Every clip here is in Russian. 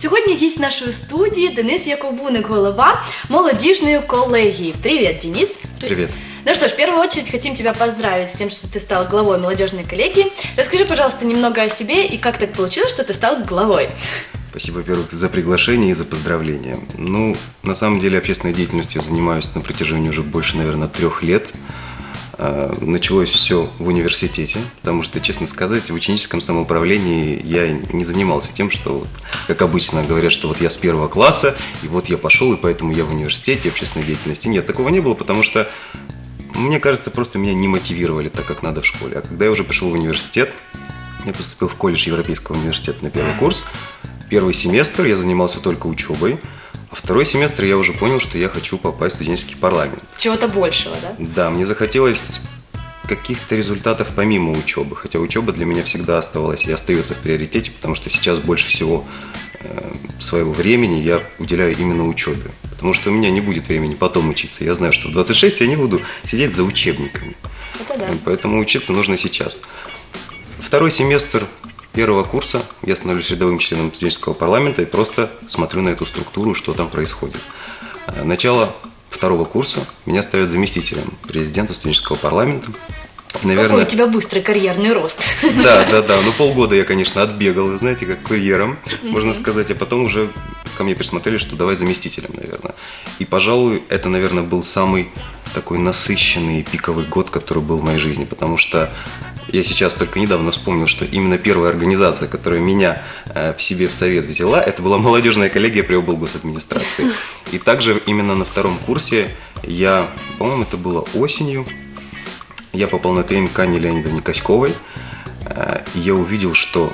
Сьогодні гість нашої студії Денис Яковуник, голова молодежной колегии. Привет, Денис. Привет. Ну что ж, в первую очередь хотим тебя поздравить с тем, что ты стал главой молодежной коллегии. Расскажи, пожалуйста, немного о себе и как так получилось, что ты стал главой. Спасибо, во-первых, за приглашение и за поздравления. Ну, на самом деле, общественной деятельностью занимаюсь на протяжении уже больше, наверное, 3 лет. Началось все в университете, потому что, честно сказать, в ученическом самоуправлении я не занимался тем, что, как обычно говорят, что вот я с 1 класса, и вот я пошел, и поэтому я в университете общественной деятельности. Нет, такого не было, потому что, мне кажется, просто меня не мотивировали так, как надо в школе. А когда я уже пришел в университет, я поступил в колледж Европейского университета на 1 курс. 1 семестр я занимался только учебой, а 2 семестр я уже понял, что я хочу попасть в студенческий парламент. Чего-то большего, да? Да, мне захотелось каких-то результатов помимо учебы, хотя учеба для меня всегда оставалась и остается в приоритете, потому что сейчас больше всего своего времени я уделяю именно учебе, потому что у меня не будет времени потом учиться. Я знаю, что в 26 я не буду сидеть за учебниками, Это да. Поэтому учиться нужно сейчас. 2 семестр 1 курса я становлюсь рядовым членом студенческого парламента и просто смотрю на эту структуру, что там происходит. Начало 2 курса меня ставят заместителем президента студенческого парламента. Наверное, какой у тебя быстрый карьерный рост. Да. Ну, полгода я, конечно, отбегал, вы знаете, как курьером, можно сказать, а потом уже ко мне присмотрели, что давай заместителем, наверное. И, пожалуй, это, наверное, был самый такой насыщенный и пиковый год, который был в моей жизни, потому что я сейчас только недавно вспомнил, что именно первая организация, которая меня в себе в совет взяла, это была молодежная коллегия при облгосадминистрации. И также именно на 2 курсе я, по-моему, это было осенью, я попал на тренинг к Анне Леонидовне Коськовой, и я увидел, что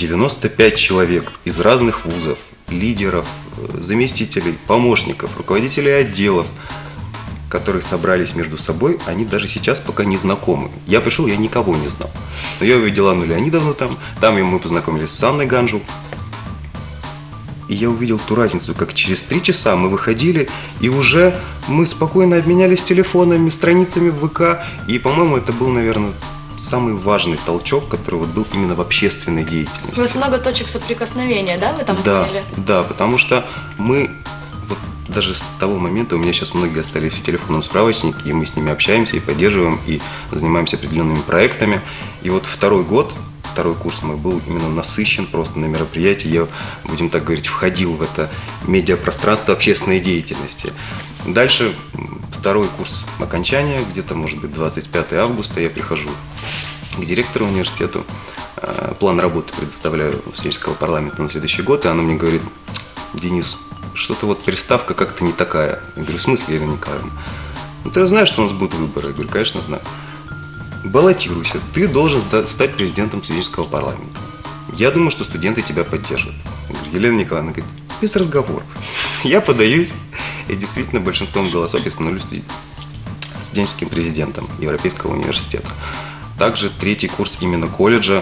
95 человек из разных вузов, лидеров, заместителей, помощников, руководителей отделов, которые собрались между собой, они даже сейчас пока не знакомы. Я пришел, я никого не знал. Но я увидел Анну Леонидовну там мы познакомились с Анной Ганжул. И я увидел ту разницу, как через 3 часа мы выходили, и уже мы спокойно обменялись телефонами, страницами в ВК. И, по-моему, это был, наверное, самый важный толчок, который вот был именно в общественной деятельности. У вас много точек соприкосновения, да, в этом поняли? Да, потому что мы, вот даже с того момента, у меня сейчас многие остались в телефонном справочнике, и мы с ними общаемся и поддерживаем, и занимаемся определенными проектами. И вот 2 год, 2 курс мой был именно насыщен просто на мероприятии. Я, будем так говорить, входил в это медиапространство общественной деятельности. Дальше 2 курс окончания, где-то, может быть, 25 августа, я прихожу к директору университета, план работы предоставляю студенческого парламента на следующий год, и она мне говорит: Денис, что-то вот приставка как-то не такая. Я говорю: в смысле, Елена Николаевна? Ну, ты знаешь, что у нас будут выборы? Я говорю: конечно, знаю. Баллотируйся, ты должен стать президентом студенческого парламента. Я думаю, что студенты тебя поддержат. Я говорю: Елена Николаевна говорит: без разговоров. Я подаюсь, и действительно большинством голосов я становлюсь студенческим президентом Европейского университета. Также 3 курс именно колледжа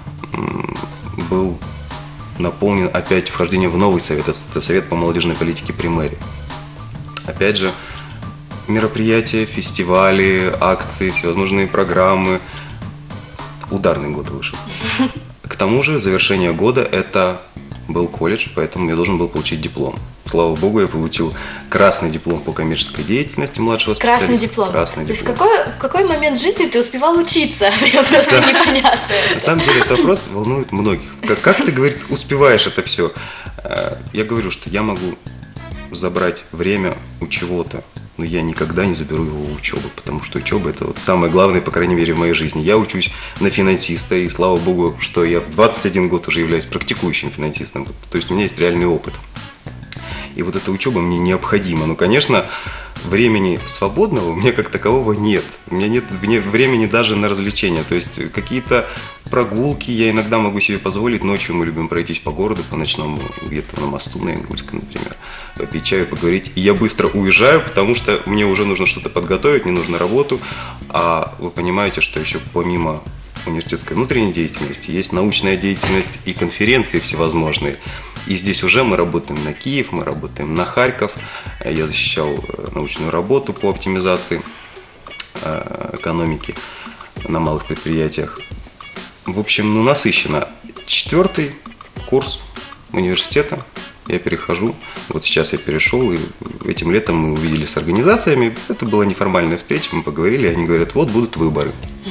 был наполнен опять вхождением в новый совет, это совет по молодежной политике при мэрии. Опять же, мероприятия, фестивали, акции, всевозможные программы. Ударный год вышел. К тому же завершение года это был колледж, поэтому я должен был получить диплом. Слава богу, я получил красный диплом по коммерческой деятельности младшего специалиста. Красный диплом. Красный То есть диплом. в какой момент жизни ты успевал учиться? Мне просто непонятно. На самом деле этот вопрос волнует многих. Как ты, говорит, успеваешь это все? Я говорю, что я могу забрать время у чего-то, но я никогда не заберу его у учебы, потому что учеба – это вот самое главное, по крайней мере, в моей жизни. Я учусь на финансиста, и слава богу, что я в 21 год уже являюсь практикующим финансистом, то есть у меня есть реальный опыт. И вот эта учеба мне необходима. Но, конечно, времени свободного у меня как такового нет. У меня нет времени даже на развлечения. То есть какие-то прогулки я иногда могу себе позволить. Ночью мы любим пройтись по городу, по ночному, где-то на мосту, на Ингульском, например, попить чаю, поговорить. И я быстро уезжаю, потому что мне уже нужно что-то подготовить, мне нужно работу. А вы понимаете, что еще помимо университетской внутренней деятельности есть научная деятельность и конференции всевозможные. И здесь уже мы работаем на Киев, мы работаем на Харьков. Я защищал научную работу по оптимизации экономики на малых предприятиях. В общем, насыщенно. 4 курс университета, я перехожу. Вот сейчас я перешел, и этим летом мы увиделись с организациями. Это была неформальная встреча, мы поговорили, и они говорят, вот будут выборы.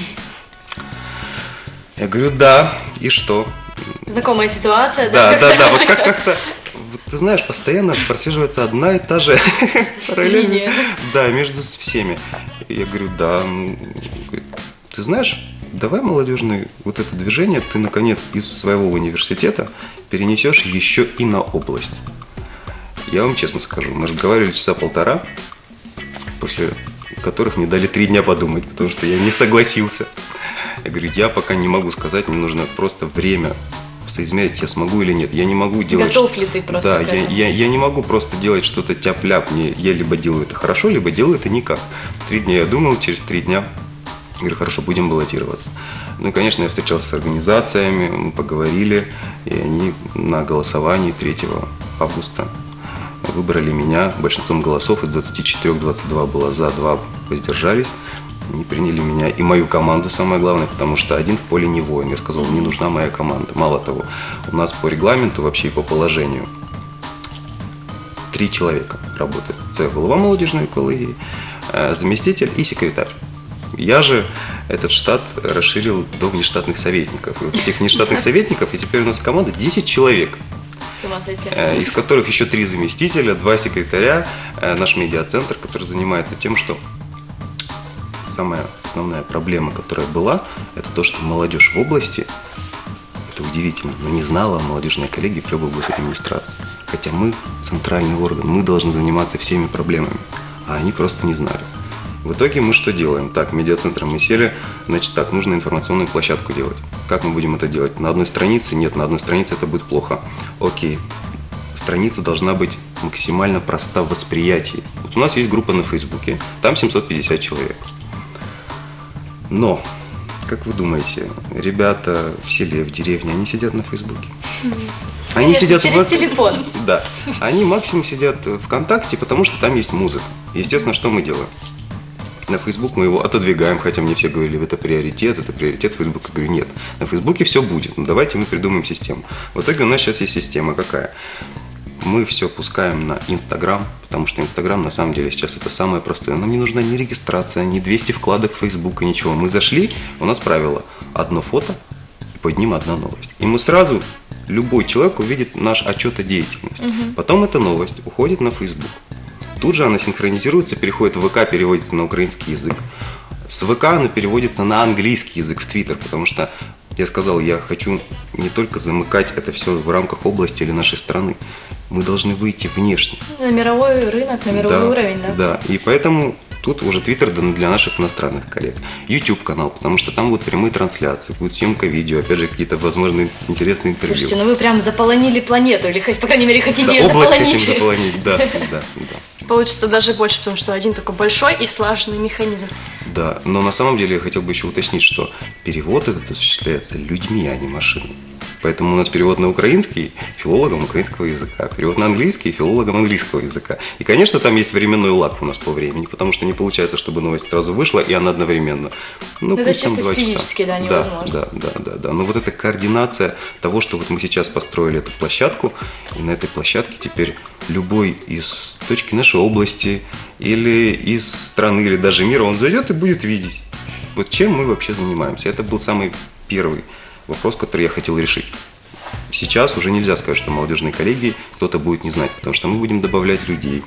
Я говорю, да, и что? Знакомая ситуация, да? Да, вот как-то, вот, ты знаешь, постоянно прослеживается одна и та же параллель. Да, между всеми. Я говорю, да, ну, ты знаешь, давай молодежное вот это движение ты, наконец, из своего университета перенесешь еще и на область. Я вам честно скажу, мы разговаривали часа полтора, после которых мне дали 3 дня подумать, потому что я не согласился. Я говорю, я пока не могу сказать, мне нужно просто время соизмерить, я смогу или нет. Я не могу делать... Готов ли ты просто? Да, я не могу просто делать что-то тяп-ляп. Я либо делаю это хорошо, либо делаю это никак. 3 дня я думал, через 3 дня говорю, хорошо, будем баллотироваться. Ну и, конечно, я встречался с организациями, мы поговорили, и они на голосовании 3 августа выбрали меня. Большинством голосов из 24 22 было за, 2 воздержались. Они приняли меня и мою команду, самое главное, потому что один в поле не воин. Я сказал, мне нужна моя команда. Мало того, у нас по регламенту вообще и по положению 3 человека работает. Это голова молодежной коллегии, заместитель и секретарь. Я же этот штат расширил до внештатных советников. И вот этих внештатных советников, и теперь у нас команда 10 человек. Из которых еще 3 заместителя, 2 секретаря, наш медиацентр, который занимается тем, что самая основная проблема, которая была, это то, что молодежь в области, это удивительно, но не знала о молодежной коллегии при областной администрации. Хотя мы центральный орган, мы должны заниматься всеми проблемами, а они просто не знали. В итоге мы что делаем? Так, медиацентром мы сели, значит так, нужно информационную площадку делать. Как мы будем это делать? На одной странице? Нет, на одной странице это будет плохо. Окей, страница должна быть максимально проста в восприятии. Вот у нас есть группа на Фейсбуке, там 750 человек. Но, как вы думаете, ребята в селе, в деревне, они сидят на Фейсбуке? Они сидят через телефон. Да, они максимум сидят ВКонтакте, потому что там есть музыка. Естественно, что мы делаем? На Facebook мы его отодвигаем, хотя мне все говорили, это приоритет Facebook. Я говорю, нет, на Фейсбуке все будет, но давайте мы придумаем систему. В итоге у нас сейчас есть система какая? Мы все пускаем на Инстаграм, потому что Инстаграм на самом деле сейчас это самое простое. Нам не нужна ни регистрация, ни 200 вкладок Фейсбука, ничего. Мы зашли, у нас правило, одно фото, и под ним одна новость. И мы сразу, любой человек увидит наш отчет о деятельности. Потом эта новость уходит на Фейсбук. Тут же она синхронизируется, переходит в ВК, переводится на украинский язык. С ВК она переводится на английский язык в Твиттер, потому что я сказал, я хочу не только замыкать это все в рамках области или нашей страны. Мы должны выйти внешне. На мировой рынок, на мировой уровень, да? Да, и поэтому тут уже Твиттер для наших иностранных коллег. YouTube-канал, потому что там будут прямые трансляции, будет съемка видео, опять же, какие-то, возможно, интересные интервью. Слушайте, ну вы прям заполонили планету, или, по крайней мере, хотите ее область заполонить. хотим заполонить, да. Получится даже больше, потому что один такой большой и слаженный механизм. Да, но на самом деле я хотел бы еще уточнить, что перевод этот осуществляется людьми, а не машиной. Поэтому у нас перевод на украинский филологом украинского языка, перевод на английский филологом английского языка. И, конечно, там есть временной лаг у нас по времени, потому что не получается, чтобы новость сразу вышла, и она одновременно. Ну, это чисто физически, да, невозможно. Да. Но вот эта координация того, что вот мы сейчас построили эту площадку, и на этой площадке теперь любой из точки нашей области или из страны, или даже мира, он зайдет и будет видеть, вот чем мы вообще занимаемся. Это был самый первый вопрос, который я хотел решить. Сейчас уже нельзя сказать, что молодежной коллегии кто-то будет не знать, потому что мы будем добавлять людей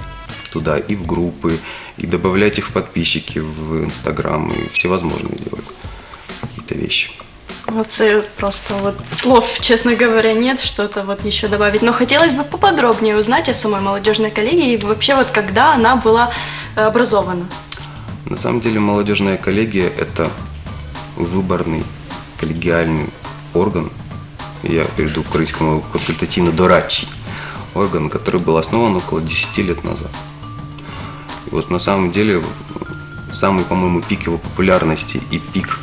туда и в группы, и добавлять их в подписчики, в Инстаграм, и всевозможные делать какие-то вещи. Молодцы, просто вот слов, честно говоря, нет, что-то вот еще добавить. Но хотелось бы поподробнее узнать о самой молодежной коллегии и вообще вот когда она была образована. На самом деле молодежная коллегия – это выборный коллегиальный орган, я перейду к українському консультативно-дорадчий орган, который был основан около 10 лет назад. И вот на самом деле самый, по-моему, пик его популярности и пик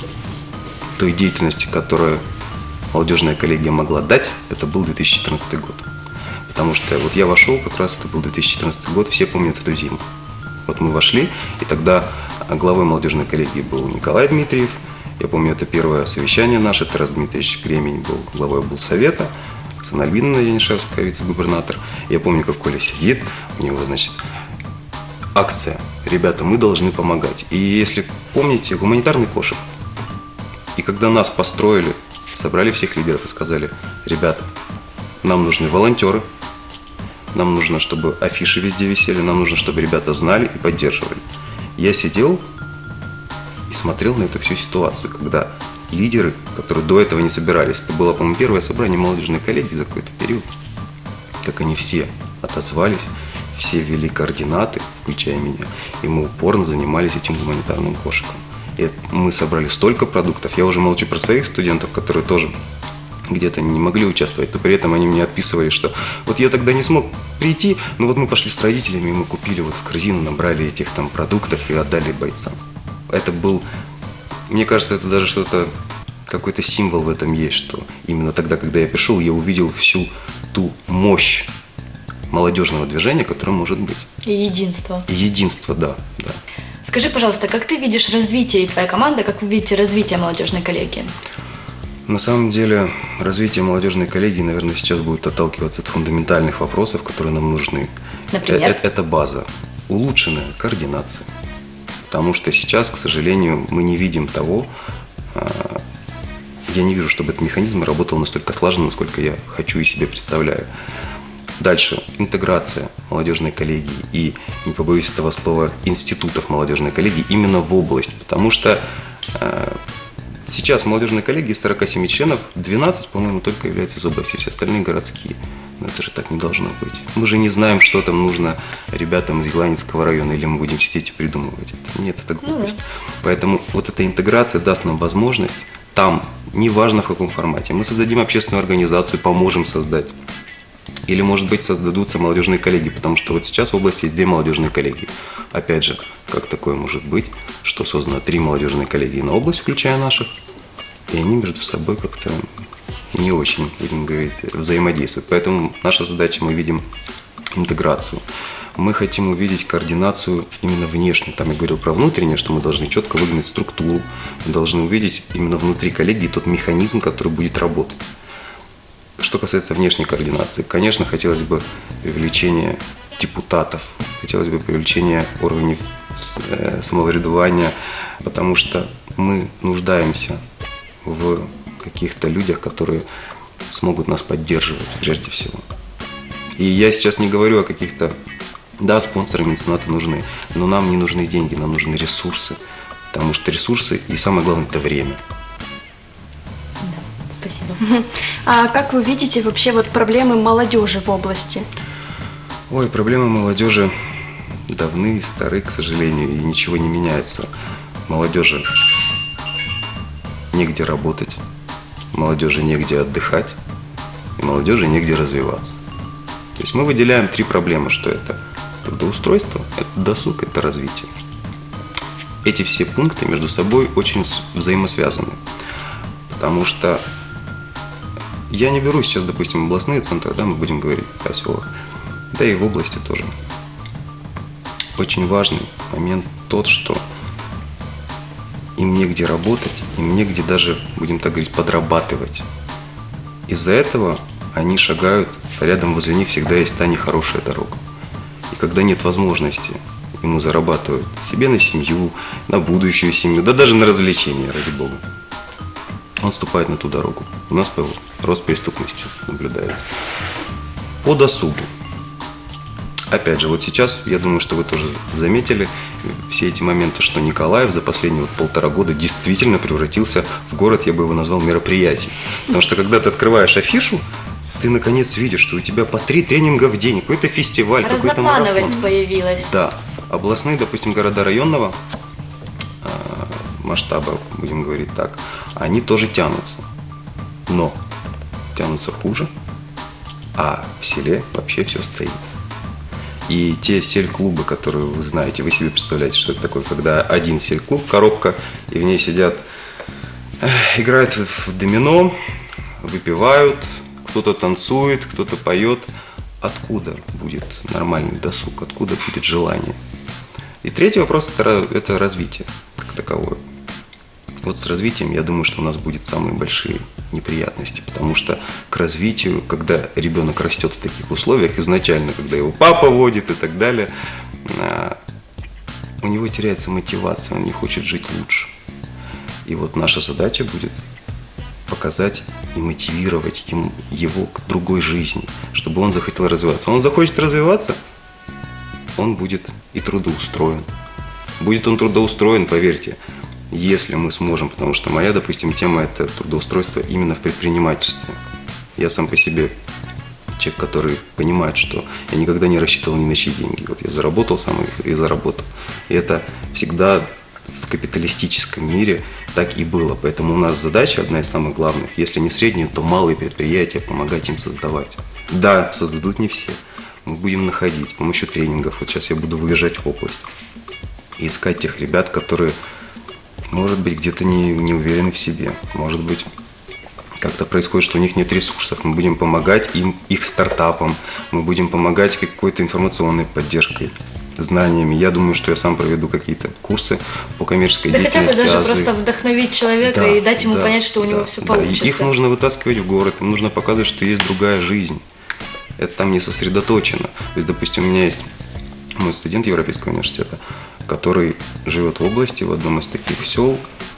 той деятельности, которую молодежная коллегия могла дать, это был 2014 год. Потому что вот я вошел, как раз это был 2014 год, все помнят эту зиму. Вот мы вошли, и тогда главой молодежной коллегии был Николай Дмитриев. Я помню, это первое совещание наше, Тарас Дмитриевич Кремень был главой облсовета. Оксана Альбиновна Янишевская, вице-губернатор. Я помню, как Коля сидит, у него, значит, акция. Ребята, мы должны помогать. И если помните, гуманитарный кошек. И когда нас построили, собрали всех лидеров и сказали: ребята, нам нужны волонтеры, нам нужно, чтобы афиши везде висели, нам нужно, чтобы ребята знали и поддерживали. Я сидел и смотрел на эту всю ситуацию, когда лидеры, которые до этого не собирались, это было, по-моему, первое собрание молодежной коллегии за какой-то период, как они все отозвались, все ввели координаты, включая меня, и мы упорно занимались этим гуманитарным кошиком. И мы собрали столько продуктов, я уже молчу про своих студентов, которые тоже где-то не могли участвовать, но при этом они мне отписывали, что вот я тогда не смог прийти, но вот мы пошли с родителями, и мы купили вот в корзину, набрали этих там продуктов и отдали бойцам. Это был, мне кажется, это даже что-то, какой-то символ в этом есть, что именно тогда, когда я пришел, я увидел всю ту мощь молодежного движения, которое может быть. И единство. И единство, да, да. Скажи, пожалуйста, как ты видишь развитие, и твоя команда, как вы видите развитие молодежной коллегии? На самом деле, развитие молодежной коллегии, наверное, сейчас будет отталкиваться от фундаментальных вопросов, которые нам нужны. Например? Это база. Улучшенная координация. Потому что сейчас, к сожалению, мы не видим того, я не вижу, чтобы этот механизм работал настолько слаженно, насколько я хочу и себе представляю. Дальше, интеграция молодежной коллегии и, не побоюсь этого слова, институтов молодежной коллегии именно в область. Потому что сейчас в молодежной коллегии из 47 членов 12, по-моему, только являются из области, все остальные городские. Но это же так не должно быть. Мы же не знаем, что там нужно ребятам из Еланинского района, или мы будем сидеть и придумывать это. Нет, это глупость. Поэтому вот эта интеграция даст нам возможность там, неважно в каком формате, мы создадим общественную организацию, поможем создать. Или, может быть, создадутся молодежные коллегии, потому что вот сейчас в области есть 2 молодежные коллегии. Опять же, как такое может быть, что создано 3 молодежные коллегии на область, включая наших, и они между собой как-то не очень, будем говорить, взаимодействуют. Поэтому наша задача, мы видим интеграцию. Мы хотим увидеть координацию именно внешнюю. Там я говорил про внутреннее, что мы должны четко выгнать структуру, мы должны увидеть именно внутри коллегии тот механизм, который будет работать. Что касается внешней координации, конечно, хотелось бы привлечения депутатов, хотелось бы привлечения органов самоврядования, потому что мы нуждаемся в каких-то людях, которые смогут нас поддерживать прежде всего. И я сейчас не говорю о каких-то, да, спонсоры, меценаты нужны, но нам не нужны деньги, нам нужны ресурсы, потому что ресурсы и самое главное – это время. Спасибо. А как вы видите вообще вот проблемы молодежи в области? Ой, проблемы молодежи давны и стары, к сожалению, и ничего не меняется. Молодежи негде работать, молодежи негде отдыхать, и молодежи негде развиваться. То есть мы выделяем 3 проблемы, что это трудоустройство, это досуг, это развитие. Эти все пункты между собой очень взаимосвязаны, потому что я не беру сейчас, допустим, областные центры, да, мы будем говорить о селах, да и в области тоже. Очень важный момент тот, что им негде работать, им негде даже, будем так говорить, подрабатывать. Из-за этого они шагают, рядом возле них всегда есть та нехорошая дорога. И когда нет возможности ему зарабатывать себе на семью, на будущую семью, да даже на развлечения, ради бога, он ступает на ту дорогу. У нас рост преступности наблюдается. По досугу. Опять же, вот сейчас, я думаю, что вы тоже заметили все эти моменты, что Николаев за последние 1,5 года действительно превратился в город, я бы его назвал, мероприятий. Потому что когда ты открываешь афишу, ты наконец видишь, что у тебя по 3 тренинга в день, какой-то фестиваль, какой-то марафон. Разноплановость появилась. Да. Областные, допустим, города районного масштаба, будем говорить так, они тоже тянутся. Но тянутся хуже, а в селе вообще все стоит. И те сель-клубы, которые вы знаете, вы себе представляете, что это такое, когда один сель-клуб, коробка, и в ней сидят, играют в домино, выпивают, кто-то танцует, кто-то поет. Откуда будет нормальный досуг, откуда будет желание? И третий вопрос – это развитие как таковое. Вот с развитием, я думаю, что у нас будут самые большие неприятности, потому что к развитию, когда ребенок растет в таких условиях, изначально, когда его папа водит и так далее, у него теряется мотивация, он не хочет жить лучше. И вот наша задача будет показать и мотивировать его к другой жизни, чтобы он захотел развиваться. Он захочет развиваться, он будет и трудоустроен. Будет он трудоустроен, поверьте, если мы сможем, потому что моя, допустим, тема – это трудоустройство именно в предпринимательстве. Я сам по себе человек, который понимает, что я никогда не рассчитывал ни на чьи деньги. Вот я заработал сам их и заработал. И это всегда в капиталистическом мире так и было. Поэтому у нас задача, одна из самых главных, если не средние, то малые предприятия, помогать им создавать. Да, создадут не все. Мы будем находить с помощью тренингов. Вот сейчас я буду выезжать в область и искать тех ребят, которые, может быть, где-то не уверены в себе. Может быть, как-то происходит, что у них нет ресурсов. Мы будем помогать им, их стартапам. Мы будем помогать какой-то информационной поддержкой, знаниями. Я думаю, что я сам проведу какие-то курсы по коммерческой деятельности. Да хотя бы даже просто вдохновить человека и дать ему понять, что у него все получится. И их нужно вытаскивать в город, им нужно показывать, что есть другая жизнь. Это там не сосредоточено. То есть, допустим, у меня есть мой студент Европейского университета, который живет в области, в одном из таких сел.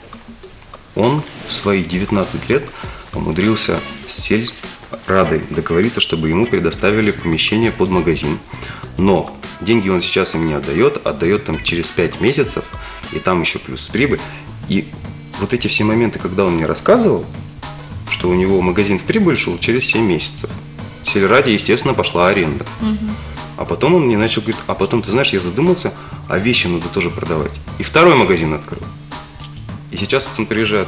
Он в свои 19 лет умудрился с сельрадой договориться, чтобы ему предоставили помещение под магазин. Но деньги он сейчас им не отдает там через 5 месяцев, и там еще плюс прибыль. И вот эти все моменты, когда он мне рассказывал, что у него магазин в прибыль шел через 7 месяцев. Сельраде, естественно, пошла аренда. А потом он мне начал говорить, а потом, ты знаешь, я задумался, а вещи надо тоже продавать. И второй магазин открыл. И сейчас он приезжает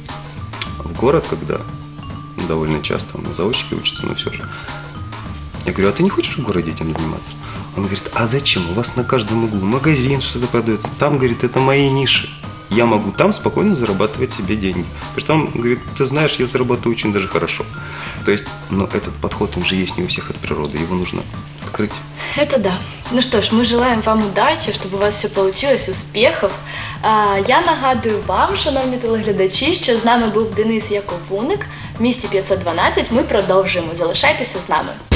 в город, когда довольно часто он на заочке учится, но все же. Я говорю, а ты не хочешь в городе этим заниматься? Он говорит, а зачем? У вас на каждом углу магазин, что-то продается. Там, говорит, это мои ниши. Я могу там спокойно зарабатывать себе деньги. Притом, говорит, ты знаешь, я зарабатываю очень даже хорошо. То есть, но этот подход, он же есть не у всех от природы, его нужно открыть. Это да. Ну що ж, ми желаємо вам удачі, щоб у вас все получилось, успіхів. Я нагадую вам, шановні телеглядачі, що з нами був Денис Яковуник в місті 512. Ми продовжуємо. Залишайтеся з нами.